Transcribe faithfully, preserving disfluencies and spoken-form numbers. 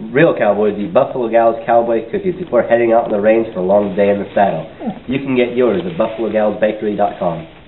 real cowboys eat Buffalo Gals Cowboy Cookies before heading out on the range for a long day in the saddle. You can get yours at buffalo gals bakery dot com.